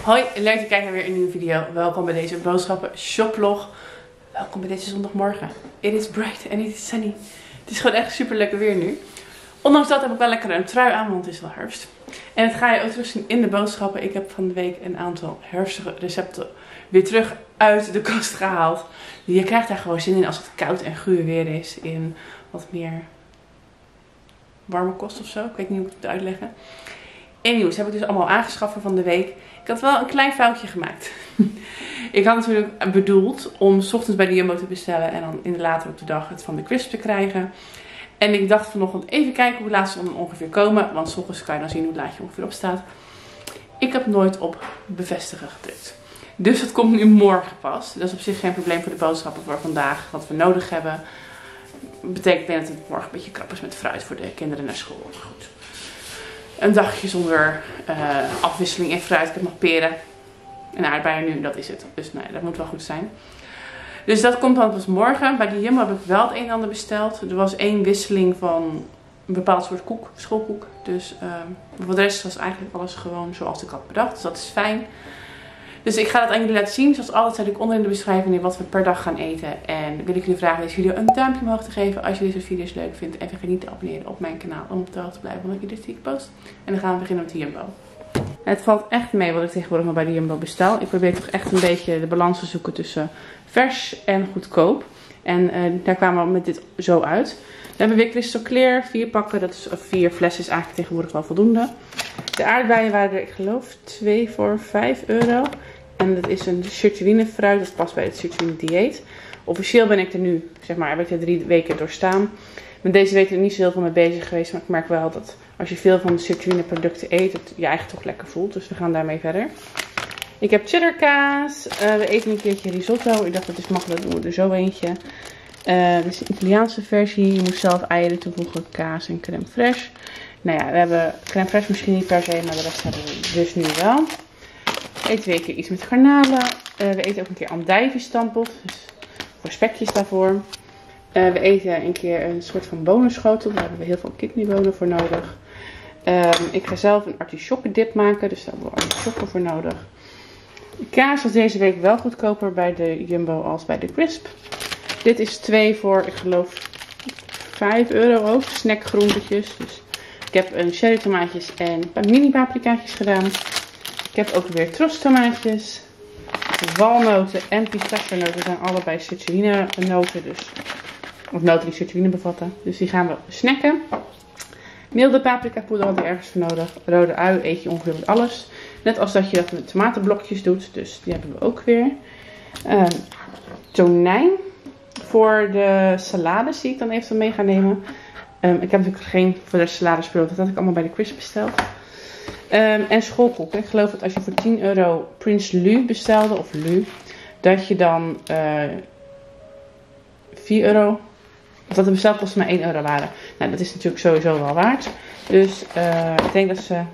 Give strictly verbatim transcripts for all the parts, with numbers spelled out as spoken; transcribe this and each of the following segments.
Hoi, leuk dat je kijkt naar weer een nieuwe video. Welkom bij deze boodschappen shoplog. Welkom bij deze zondagmorgen. It is bright and it is sunny. Het is gewoon echt super lekker weer nu. Ondanks dat heb ik wel lekker een trui aan, want het is wel herfst. En het ga je ook terugzien in de boodschappen. Ik heb van de week een aantal herfstige recepten weer terug uit de kast gehaald. Je krijgt daar gewoon zin in als het koud en guur weer is. In wat meer warme kost of zo. Ik weet niet hoe ik het moet uitleggen. Anyways, heb ik dus allemaal aangeschaft van de week. Ik had wel een klein foutje gemaakt. Ik had natuurlijk bedoeld om 's ochtends bij de Jumbo te bestellen en dan in de later op de dag het van de Crisp te krijgen. En ik dacht vanochtend even kijken hoe laat ze dan ongeveer komen. Want 's ochtends kan je dan zien hoe laat je ongeveer op staat. Ik heb nooit op bevestigen gedrukt. Dus het komt nu morgen pas. Dat is op zich geen probleem voor de boodschappen voor vandaag. Wat we nodig hebben. Betekent dat het morgen een beetje krap is met fruit voor de kinderen naar school. Goed. Een dagje zonder uh, afwisseling in fruit. Ik heb nog peren en aardbeien nu, dat is het. Dus nee, dat moet wel goed zijn. Dus dat komt dan pas morgen. Bij de Jumbo heb ik wel het een en ander besteld. Er was één wisseling van een bepaald soort koek, schoolkoek. Dus uh, voor de rest was eigenlijk alles gewoon zoals ik had bedacht. Dus dat is fijn. Dus ik ga dat aan jullie laten zien. Zoals altijd zet ik onder in de beschrijving wat we per dag gaan eten. En wil ik jullie vragen deze video een duimpje omhoog te geven als je deze video's leuk vindt. En vergeet niet te abonneren op mijn kanaal om op de hoogte te blijven van ik dit post. En dan gaan we beginnen met de Jumbo. Het valt echt mee wat ik tegenwoordig maar bij de Jumbo bestel. Ik probeer toch echt een beetje de balans te zoeken tussen vers en goedkoop. En uh, daar kwamen we met dit zo uit. Dan hebben we weer Crystal Clear. Vier pakken, dat is, of vier flessen is eigenlijk tegenwoordig wel voldoende. De aardbeien waren er, ik geloof, twee voor vijf euro. En dat is een citrulline fruit, dat past bij het citrulline dieet. Officieel ben ik er nu, zeg maar, heb ik er drie weken doorstaan. Met deze week er niet zo heel veel mee bezig geweest, maar ik merk wel dat als je veel van de citrulline producten eet, het je eigen toch lekker voelt. Dus we gaan daarmee verder. Ik heb cheddar kaas. Uh, we eten een keertje risotto. Ik dacht dat is makkelijk, doen we er zo eentje. Uh, dit is de Italiaanse versie. Je moet zelf eieren toevoegen, kaas en crème fraîche. Nou ja, we hebben crème fraîche misschien niet per se, maar de rest hebben we dus nu wel. We eten weer een keer iets met garnalen. Uh, we eten ook een keer andijvenstampot. Dus voor spekjes daarvoor. Uh, we eten een keer een soort van bonenschotel. Daar hebben we heel veel kidneybonen voor nodig. Uh, ik ga zelf een artisjokkendip maken. Dus daar hebben we artisjokken voor nodig. De kaas was deze week wel goedkoper bij de Jumbo als bij de Crisp. Dit is twee voor, ik geloof, vijf euro ook. Snackgroentetjes. Dus ik heb een cherry tomaatjes en een paar mini paprikaatjes gedaan. Ik heb ook weer trostomaatjes, walnoten en pistachenoten zijn allebei citrulline noten, dus, of noten die citrulline bevatten. Dus die gaan we snacken. Milde paprika poeder had ik ergens voor nodig. Rode ui eet je ongeveer met alles. Net als dat je dat met tomatenblokjes doet, dus die hebben we ook weer. Uh, tonijn voor de salades die ik dan eventueel mee ga nemen. Um, ik heb natuurlijk geen voor de saladespullen, dat had ik allemaal bij de Crisp besteld. Um, en schoolkoeken. Ik geloof dat als je voor tien euro Prince Lu bestelde, of Lu, dat je dan uh, vier euro, of dat de bestelkosten maar één euro waren. Nou, dat is natuurlijk sowieso wel waard. Dus uh, ik denk dat ze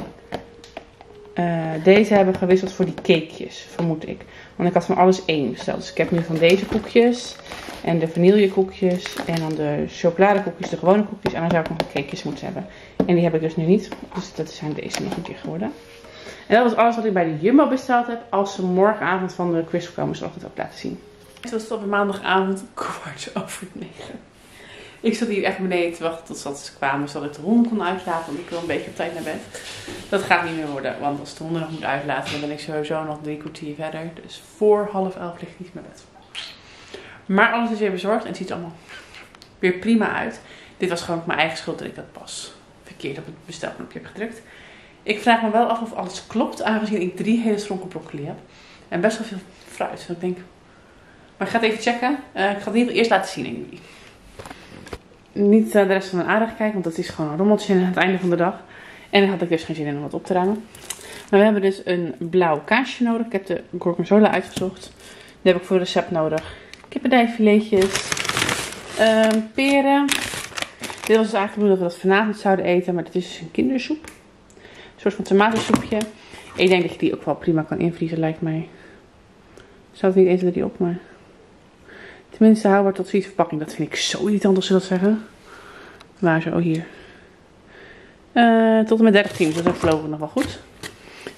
uh, deze hebben gewisseld voor die cakejes, vermoed ik. Want ik had van alles één besteld. Dus ik heb nu van deze koekjes en de vanillekoekjes en dan de chocoladekoekjes, de gewone koekjes. En dan zou ik nog de cakejes moeten hebben. En die heb ik dus nu niet. Dus dat zijn deze nog een keer geworden. En dat was alles wat ik bij de Jumbo besteld heb. Als ze morgenavond van de Crisp komen, zal ik het ook laten zien. Het was op maandagavond kwart over negen. Ik zat hier echt beneden te wachten tot ze kwamen, zodat ik de honden kon uitlaten. Want ik wil een beetje op tijd naar bed. Dat gaat niet meer worden. Want als de honden nog moet uitlaten, dan ben ik sowieso nog drie kwartier verder. Dus voor half elf ligt ik niet meer bed. Maar alles is weer bezorgd en het ziet er allemaal weer prima uit. Dit was gewoon mijn eigen schuld dat ik dat pas verkeerd op het bestelknopje heb gedrukt. Ik vraag me wel af of alles klopt, aangezien ik drie hele stronken broccoli heb. En best wel veel fruit. Dus ik denk, maar ik ga het even checken. Uh, ik ga het in ieder geval eerst laten zien aan jullie. Niet uh, de rest van mijn aardig kijken, want dat is gewoon een rommeltje aan het einde van de dag. En dan had ik dus geen zin in om wat op te ruimen. Maar we hebben dus een blauw kaasje nodig. Ik heb de gorgonzola uitgezocht. Die heb ik voor het recept nodig. Kippendijfiletjes. Uh, peren. Dit was dus eigenlijk bedoeld dat we dat vanavond zouden eten, maar dit is dus een kindersoep. Een soort van tomatensoepje. Ik denk dat je die ook wel prima kan invriezen, lijkt mij. Ik zou het niet eten die op, maar... Tenminste, houdbaar tot vies verpakking. Dat vind ik zo irritant als ze dat zeggen. Waar zo, hier. Uh, tot en met dertig teams, dus dat geloof ik nog wel goed.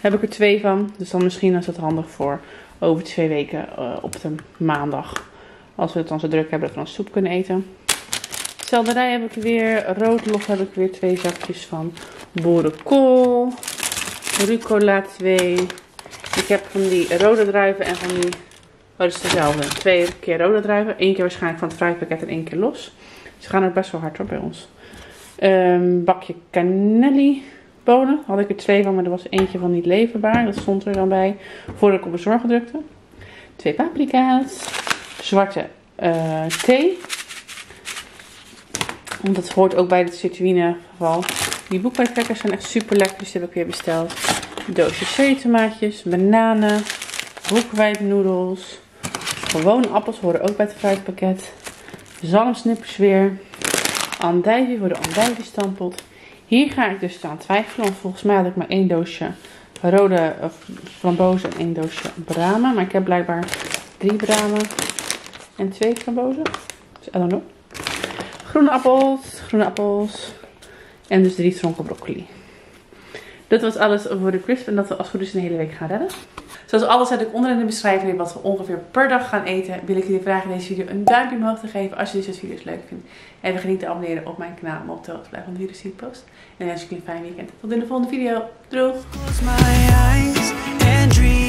Heb ik er twee van. Dus dan misschien is het handig voor over twee weken uh, op de maandag. Als we het dan zo druk hebben dat we dan soep kunnen eten. Selderij heb ik weer. Roodlog heb ik weer twee zakjes van. Boerenkool. Rucola twee. Ik heb van die rode druiven en van die... Oh, dat is dezelfde. Twee keer rode druiven. Eén keer waarschijnlijk van het fruitpakket en één keer los. Ze gaan er best wel hard op bij ons. Um, bakje cannelli bonen. Had ik er twee van, maar er was eentje van niet leverbaar. Dat stond er dan bij voordat ik op bezorgen drukte. Twee paprika's. Zwarte uh, thee. Want dat hoort ook bij het citrine geval. Die boekwijdcrackers zijn echt super lekker. Dus die heb ik weer besteld. Een doosje cherry tomaatjes. Bananen. Boekwijdnoedels. Gewone appels horen ook bij het fruitpakket. Zalmsnippers weer. Andijvie voor de andijviestampot. Hier ga ik dus aan twijfelen. Want volgens mij had ik maar één doosje rode frambozen en één doosje bramen. Maar ik heb blijkbaar drie bramen en twee frambozen. Dus I don't know. Groene appels. Groene appels. En dus drie stronken broccoli. Dat was alles voor de crisp. En dat we als goed is een hele week gaan redden. Zoals alles zet ik onder in de beschrijving wat we ongeveer per dag gaan eten. Wil ik jullie vragen in deze video een duimpje omhoog te geven als je deze video's leuk vindt. En vergeet niet te abonneren op mijn kanaal om op de hoogte te blijven van de video's die ik post. En dan wens ik jullie een fijne weekend. Tot in de volgende video. Doei!